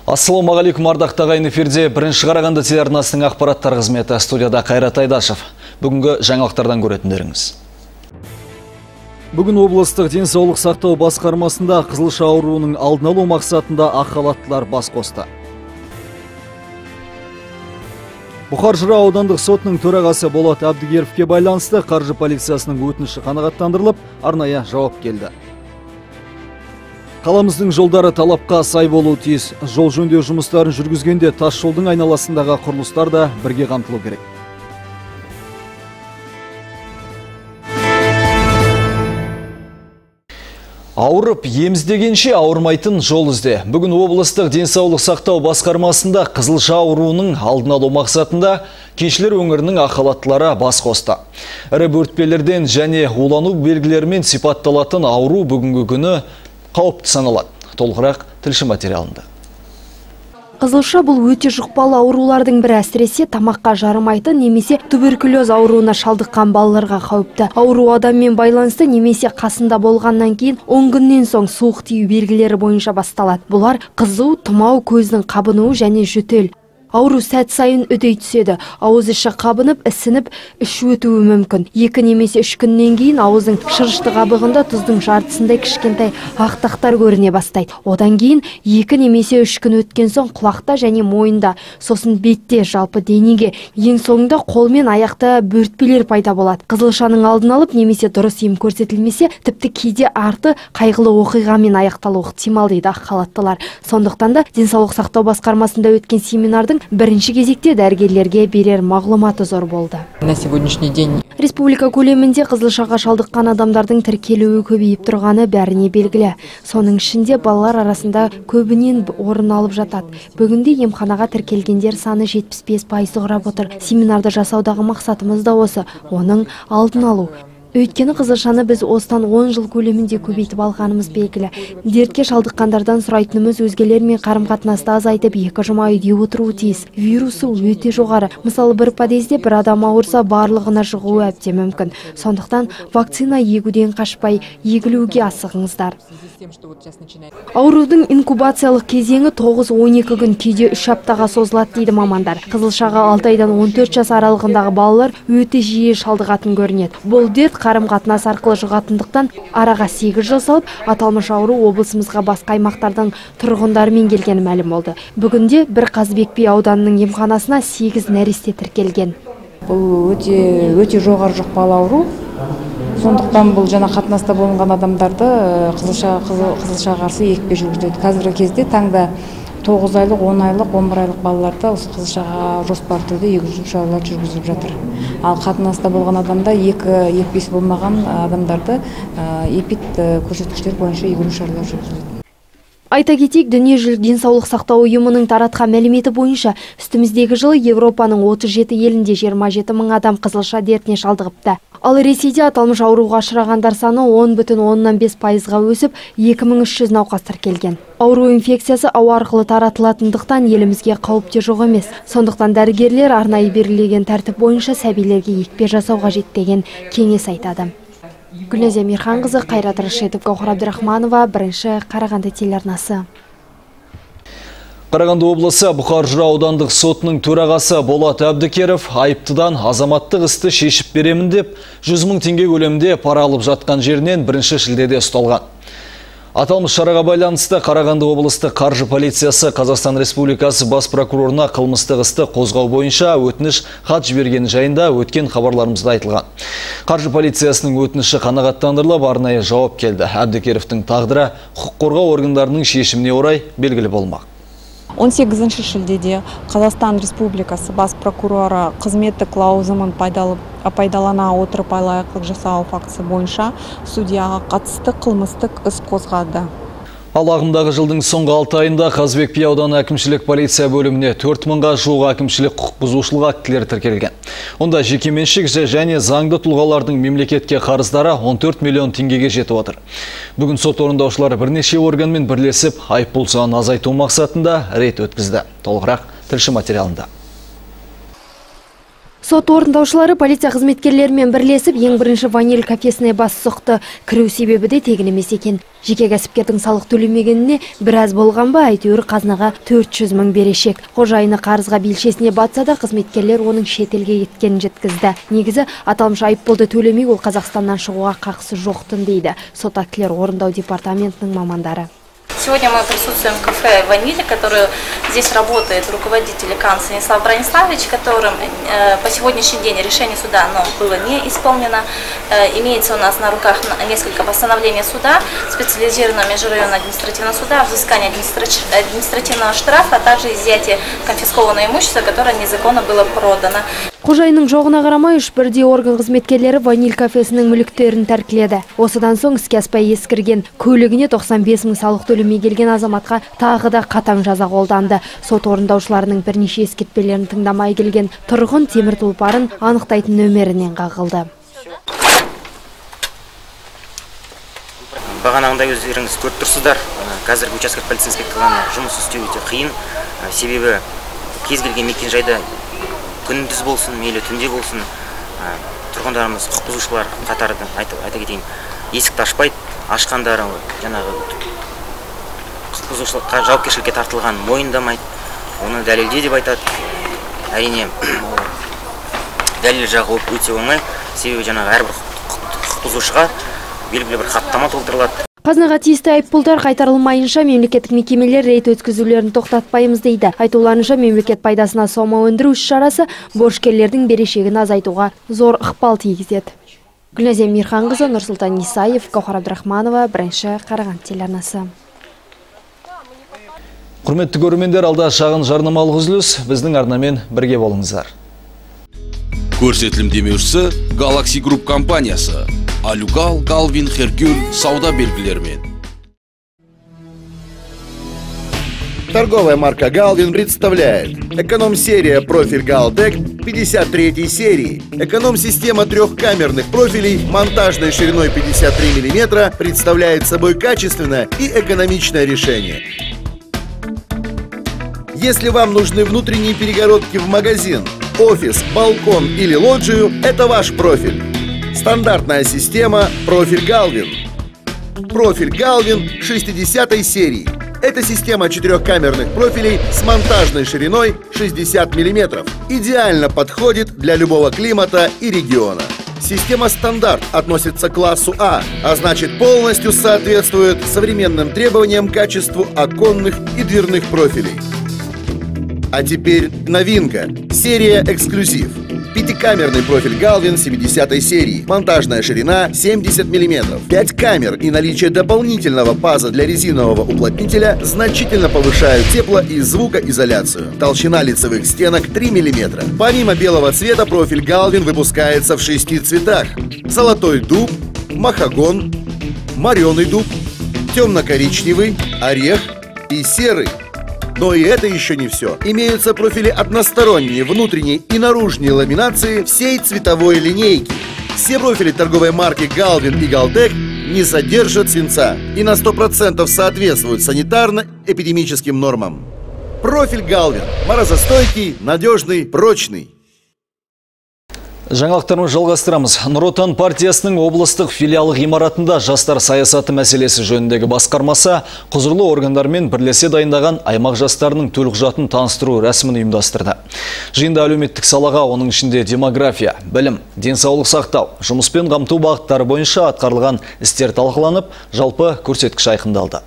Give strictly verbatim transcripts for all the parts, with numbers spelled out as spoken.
Ассалаумағалейкум, ардақты ағайын, эфирде бірінші Қарағанды телеарнасының ақпараттар қызметі, студияда Қайрат Айдашев. Бүгінгі жаңалықтардан көретіндеріңіз. Бүгін облыстық денсаулық сақтау басқармасында қызылша ауруының алдын алу мақсатында ақ халаттылар бас қосты. Бұқар Жырау аудандық сотының төрағасы Болат Әбдігеровке байланысты қаржы полициясының өтініші қанағаттандырылып, арнайы жауап келді. Қаламыздың жолдары талапқа сай болуы тиіс. Жол жөндеу жұмыстарын жүргізгенде тас жолдың айналасындағы құрылыстар да бірге қамтылу керек. Ауырып, еміздегенше ауырмайтын жол ізде. Бүгін облыстық денсаулық сақтау басқармасында қызылша ауруының алдын алу мақсатында Кеншілер өңірінің ақ халаттылары бас қосты. Ірі бөртпелерден және улану белгілерімен сипатталатын ауру бүгінгі күні қауіпті саналады. Толығырақ тілші материалында. Қызылша бұл өте жұқпалы аурулардың бірі, әсіресе тамаққа жарымайтын немесе туберкулез ауруына шалдыққан балаларға қауіпті. Ауру адаммен байланысты немесе қасында болғаннан кейін он күннен соң суық тию белгілері бойынша басталады. Бұлар қызу, тұмау, көздің қабынуы және жөтел. Ауру сәт сайын үдей түседі. Ауыз іші қабынып, ісініп, іш өтуі мүмкін. Екі немесе үш күннен кейін ауыздың шырышты қабығында тұздың жартысындай кішкентай ақтақтар көріне бастайды. Одан кейін екі немесе үш күн өткен соң құлақта және мойында, сосын бетте, жалпы денеге, ең соңында қол мен аяқта бөртпелер пайда болады. Қызылшаның алдын алып немесе дұрыс ем көрсетілмесе, тіпті кейде арты қайғылы оқиғамен аяқталуы ықтимал дейді ақ халаттылар. Сондықтан да денсаулық сақтау басқармасында өткен семинардың бірінші кезекте дәрігерлерге берер мағлұматы зор болды. На сегодняшний день республика көлемінде қызылшаға шалдыққан адамдардың тіркелуі көбейіп тұрғаны бәріне белгілі. Соның ішінде балалар арасында көбінен орын алып жатады. Бүгінде емханаға тіркелгендер саны жетпіс бес пайызды құрап отыр. Семинарды жасаудағы мақсатымыз да осы, оның алдын алу. Өйткені қызылшаны біз осыдан он жыл көлемінде көбейтіп алғанымыз белгілі. Дертке шалдыққандардан сұрайтынымыз өзгелермен қарым-қатынасты азайтып, екі жұма үйде отыруы тиіс. Вирусы өте жоғары. Мысалы, бір подъезде бір адам ауырса, барлығына жұғуы әбден мүмкін. Сондықтан вакцина егуден қашпай, егілуге асығыңыздар. Аурудың инкубациялық кезеңі тоғыз он екі күн, кейде үш аптаға созылады дейді мамандар. Қызылшаға алты айдан он төрт жас аралығындағы балалар өте жиі шалдығатын көрінеді. Бұл дерт қарым-қатынас арқылы жұғатындықтан араға сегіз жыл салып, аталмыш ауру облысымызға басқа аймақтардан тұрғындарымен келгені мәлім болды. Бүгінде бір Қазыбек би ауданының емханасына сегіз нәресте тіркелген. Бұл өте өте жоғары жұқпалы ауру. Сондықтан бұл жана қатынаста болған адамдарды қызылша қызылша қарсы екпе жүргізіледі. Қазіргі кезде таңда тоғыз айлық, он айлық, он бір айлық балаларда осы қызылшаға жоспар түрде егу шаралар жүргізіліп жатыр. Ал қатынаста болған адамда екі екпесі болмаған адамдарды эпид көрсеткіштер бойынша егу шаралар жүргізіледі. Айта кетейік, дүниежүзілік денсаулық сақтау ұйымының таратқан мәліметі бойынша үстіміздегі жылы Европаның отыз жеті елінде жиырма жеті мың адам қызылша дертіне шалдығыпты. Ал Ресейде аталмыш ауруға ұшырағандар саны он бүтін оннан бес пайызға өсіп, екі мың үш жүз науқас тіркелген. Ауру инфекциясы ауа арқылы таратылатындықтан елімізге қауіп те жоқ емес. Сондықтан дәрігерлер арнайы белгіленген тәртіп бойынша сәбилерге екпе жасау қажет деген кеңес айтады. Гүлназия Мирханқызы, Қайрат Рашидов, Гаухар Абдрахманова, бірінші Қарағанды телеарнасы. Қарағанды облысы Бұқар Жырау аудандық сотының төрағасы Болат Әбдікеров айыптыдан азаматтық істі шешіп беремін деп жүз мың теңге көлемінде пара алып жатқан жерінен бірінші шілдеде ұсталған. Аталмыш шараға байланысты Қарағанды облыстық қаржы полициясы Қазақстан Республикасы бас прокурорына қылмыстық істі қозғау бойынша өтініш хат жіберген жайында өткен хабарларымызда айтылған. Қаржы полициясының өтініші қанағаттандырылып, арнайы жауап келді. Әбдікеровтің тағдыры құқық қорғау органдарының шешіміне орай белгілі болмақ. он сегізінші шілдеде Қазақстан Республикасы бас прокуроры қызметтік лауазымын пайдалана отырып алаяқтық жасау фактісі бойынша судьяға қатысты қылмыстық іс қозғады. Ал ағымдағы жылдың соңғы алты айында Қазыбек би ауданы әкімшілік полиция бөліміне төрт мыңға жуық әкімшілік құқық бұзушылық актілері тіркелген. Онда жекеменшік және заңды тұлғалардың мемлекетке қарыздары он төрт миллион теңгеге жетіп отыр. Бүгін сот орындаушылары бірнеше органмен бірлесіп айыппұл санын азайту мақсатында рейд өткізді. Толығырақ тілші материалында. Сот орындаушылары полиция қызметкерлерімен бірлесіп ең бірінші ваниль кафесіне бас сұқты. Кіру себебі де тегін емес екен. Жеке кәсіпкердің салық төлемегеніне біраз болған ба, әйтеуір қазынаға төрт жүз мың берешек. Қожайыны қарызға белшесіне батса да, қызметкерлер оның шетелге кеткенін жеткізді. Негізі аталмыш айыппұлды төлемей ол Қазақстаннан шығуға қақысы жоқтын дейді сот актілер орындау департаментінің мамандары. Сегодня мы присутствуем в кафе «Ваниль», который здесь работает руководитель Кан Станислав Брониславович, которым э, по сегодняшний день решение суда оно было не исполнено. Э, имеется у нас на руках несколько постановлений суда, специализированного межрайонного административного суда, взыскание административного штрафа, а также изъятие конфискованного имущества, которое незаконно было продано. Қожайының жоғына қарамай үш бірдей орган қызметкерлері «Ваниль» кафесінің мүліктерін тәркіледі. Осыдан соң іске аспай ескірген көлігіне тоқсан бес мың салық төлемей келген азаматқа тағы да қатаң жаза қолданды. Сот орындаушыларының бірнеше ескертпелерін тыңдамай келген тұрғын темір тұлпарын анықтайтын нөмірінен қағылды. Бағанағындай өздеріңіз көріп тұрсыздар, қазіргі учаскелік полицейский жұмыс істеу өте қиын. Себебі кез келген мекен-жайда күндіз болсын, мейлі түнде болсын, тұрғындарымыз құқық бұзушылар қатарында айта кетейін, есікті ашпайды, ашқандары жаңағы құқық бұзушылыққа жауапкершілікке тартылған мойындамайды, оны дәлелде деп айтады. Әрине дәлел жағы өте оңай, себебі жаңағы әрбір құқық бұзушыға белгілі бір хаттама толтырылады. Қазынаға тиісті айыппұлдар қайтарылмайынша мемлекеттік мекемелер рейд өткізулерін тоқтатпаймыз дейді. Айтуларынша мемлекет пайдасына сома өндіру іс-шарасы борышкерлердің берешегін азайтуға зор ықпал тигізеді. Гүлназия Мирханқызы, Нұрсұлтан Исаев, Гаухар Абдрахманова, бірінші Қарағанды телеарнасы. Құрметті көрермендер, алда шағын жарнамалық үзіліс, біздің арнамен бірге болыңыздар. Көрсетілім демеушісі Galaxy Group компаниясы. Алюгал, Галвин, Херкюль сауда белгілерімен. Торговая марка Галвин представляет эконом-серия профиль Галтек пятьдесят третьей серии. Эконом-система трехкамерных профилей монтажной шириной пятьдесят три миллиметра представляет собой качественное и экономичное решение. Если вам нужны внутренние перегородки в магазин, офис, балкон или лоджию, это ваш профиль. Стандартная система профиль Галвин. Профиль Галвин шестидесятой серии. Это система четырехкамерных профилей с монтажной шириной шестьдесят миллиметров. Идеально подходит для любого климата и региона. Система стандарт относится к классу А, а значит полностью соответствует современным требованиям к качеству оконных и дверных профилей. А теперь новинка. Серия эксклюзив. Пятикамерный профиль Галвин семидесятой серии. Монтажная ширина семьдесят миллиметров. пять камер и наличие дополнительного паза для резинового уплотнителя значительно повышают тепло- и звукоизоляцию. Толщина лицевых стенок три миллиметра. Помимо белого цвета, профиль Галвин выпускается в шести цветах. Золотой дуб, махагон, мореный дуб, темно-коричневый, орех и серый. Но и это еще не все. Имеются профили односторонние, внутренней и наружной ламинации всей цветовой линейки. Все профили торговой марки Галвин и Галтек не содержат свинца и на сто процентов соответствуют санитарно-эпидемическим нормам. Профиль Галвин. Морозостойкий, надежный, прочный. Жаңалықтарымыз жалғастырамыз. Нұр Отан партиясының облыстық филиалы ғимаратында жастар саясаты мәселесі жөніндегі басқармасы құзырлы органдармен бірлесе дайындаған аймақ жастарының төлқұжатын таныстыру рәсімін ұйымдастырды. Жиында әлеуметтік салаға, оның ішінде демография, білім, денсаулық сақтау, жұмыспен қамту бағыттары бойынша атқарылған істер талқыланып, жалпы көрсеткіш айқындалды.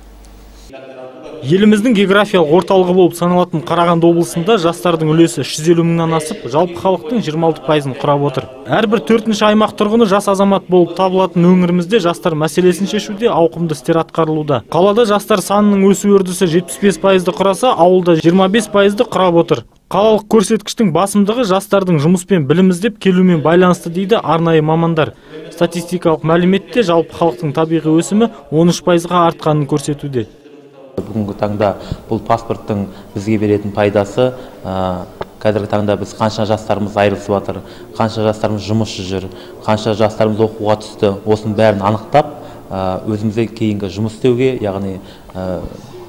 Еліміздің географиялық орталығы болып саналатын Қарағанды облысында жастардың үлесі жүз елу мыңнан асып, жалпы халықтың жиырма алты пайызын құрап отыр. Әрбір төртінші аймақ тұрғыны жас азамат болып табылатын өңірімізде жастар мәселесін шешуде ауқымды істер атқарылуда. Қалада жастар санының өсу үрдісі жетпіс бес пайызды құраса, ауылда жиырма бес пайызды құрап отыр. Қалалық көрсеткіштің басымдығы жастардың жұмыспен білім іздеп келумен байланысты дейді арнайы мамандар. Статистикалық мәліметте жалпы халықтың табиғи өсімі он үш пайызға артқанын көрсетуде. Бүгінгі таңда бұл паспорттың бізге беретін пайдасы, қазіргі таңда біз қанша жастарымыз айырылысып жатыр, қанша жастарымыз жұмыссыз жүр, қанша жастарымыз оқуға түсті, осының бәрін анықтап, өзімізге кейінгі жұмыс істеуге, яғни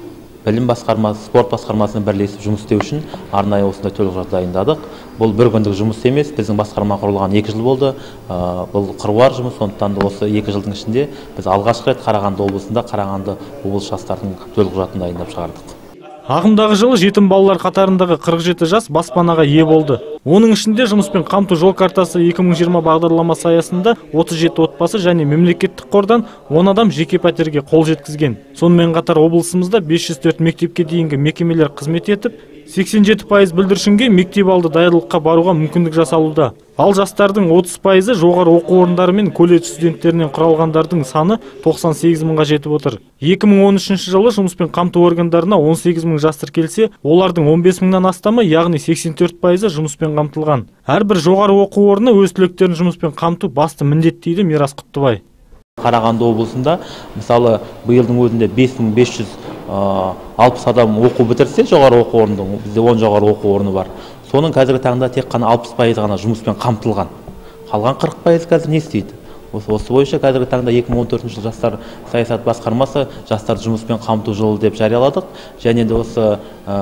білім басқармасы, спорт басқармасымен бірлесіп жұмыс істеу үшін арнайы осындай төлқұжат дайындадық. Бұл бір күндік жұмыс емес, біздің басқарма құрылған екі жыл болды. Бұл қыруар жұмыс, сондықтан да осы екі жылдың ішінде біз алғашқы рет Қарағанды облысында Қарағанды облыс жастардың төлқұжатын дайындап шығардық. Ағымдағы жылы жетім балалар қатарындағы қырық жеті жас баспанаға ие болды. Оның ішінде жұмыспен қамту жол картасы екі мың жиырма бағдарламасы аясында отыз жеті отбасы және мемлекеттік қордан он адам жеке пәтерге қол жеткізген. Сонымен қатар облысымызда бес жүз төрт мектепке дейінгі мекемелер қызмет етіп, сексен жеті пайыз бүлдіршінге мектеп алды даярлыққа баруға мүмкіндік жасалуда. Ал жастардың отыз пайызы жоғары оқу орындары мен колледж студенттерінен құралғандардың саны тоқсан сегіз мыңға жетіп отыр. екі мың он үшінші жылы жұмыспен қамту органдарына он сегіз мың жас тіркелсе, олардың он бес мыңнан астамы, яғни сексен төрт пайызы жұмыспен қамтылған. Әрбір жоғары оқу орны өз түлектерін жұмыспен қамту басты міндет дейді Мирас Құттыбай. Қарағанды облысында мысалы биылдың өзінде бес мың бес жүз алпыс адам оқу бітірсе, жоғары оқу орнының, бізде он жоғары оқу орны бар. Соның қазіргі таңда тек қана алпыс пайыз ғана жұмыспен қамтылған. Қалған қырық пайыз қазір не істейді? Осы бойынша қазіргі таңда екі мың он төртінші жыл жастар саясат басқармасы жастар жұмыспен қамту жылы деп жарияладық. Және де осы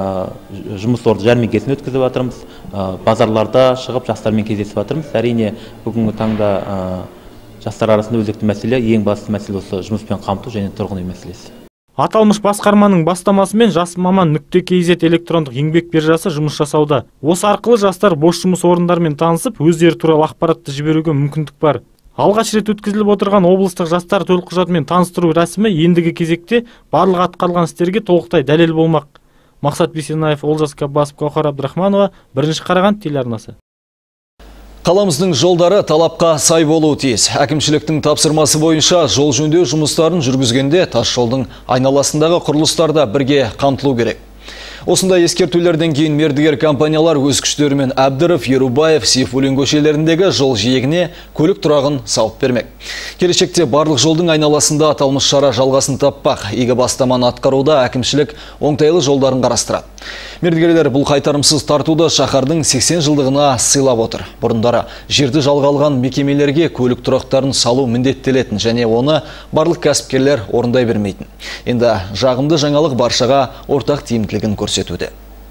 жұмыс орны жәрмеңкесін өткізіп жатырмыз. Базарларда шығып жастармен кездесіп жатырмыз. Әрине бүгінгі таңда жастар арасында өзекті мәселе, ең басты мәселе осы жұмыспен қамту және тұрғын үй мәселесі. Аталмыш басқарманың бастамасымен жас маман нүкте кз электрондық еңбек биржасы жұмыс жасауда. Осы арқылы жастар бос жұмыс орындарымен танысып, өздері туралы ақпаратты жіберуге мүмкіндік бар. Алғаш рет өткізіліп отырған облыстық жастар төлқұжатымен таныстыру рәсімі ендігі кезекте барлық атқарылған істерге толықтай дәлел болмақ. Мақсат Бейсенаев, Олжас Кабасов, Қауқар Абдрахманова, бірінші Қарағанды телеарнасы. Қаламыздың жолдары талапқа сай болуы тиіс. Әкімшіліктің тапсырмасы бойынша жол жөндеу жұмыстарын жүргізгенде тас жолдың айналасындағы құрылыстарда бірге қамтылу керек. Осындай ескертулерден кейін мердігер компаниялар өз күштерімен Әбдіров, Ерубаев, Сейфуллин көшелеріндегі жол жиегіне көлік тұрағын салып бермек. Келешекте барлық жолдың айналасында аталмыш шара жалғасын таппақ. Игі бастаманы атқаруда әкімшілік оңтайлы жолдарын қарастырады. Мердігерлер бұл қайтарымсыз тартуды шаһардың сексен жылдығына сыйлап отыр. Бұрындары жерді жалға алған мекемелерге көлік тұрақтарын салу міндеттелетін және оны барлық кәсіпкерлер орындай бермейтін. Енді жағымды жаңалық баршаға ортақ тиімділігін көрсетуде.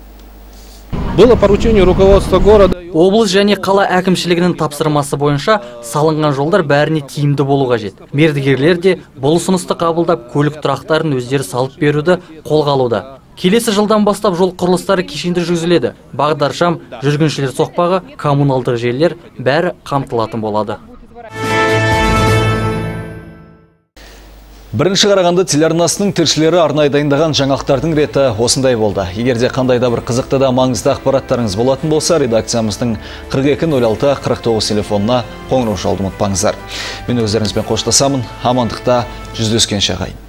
Было поручение руководства города. Облыс және қала әкімшілігінің тапсырмасы бойынша салынған жолдар бәріне тиімді болу қажет. Мердігерлер де бұл ұсынысты қабылдап көлік тұрақтарын өздері салып беруді қолға алуда. Келесі жылдан бастап жол құрылыстары кешенді жүргізіледі. Бағдаршам, жүргіншілер соқпағы, коммуналдық желілер бәрі қамтылатын болады. Бірінші Қарағанды телеарнасының тілшілері арнайы дайындаған жаңалықтардың реті осындай болды. Егерде қандай да бір қызықты да маңызды ақпараттарыңыз болатын болса, редакциямыздың қырық екі нөл алты қырық тоғыз телефонына қоңырау шалуды ұмытпаңыздар. Мен өздеріңізбен қоштасамын. Амандықта жүздескенше ағайын.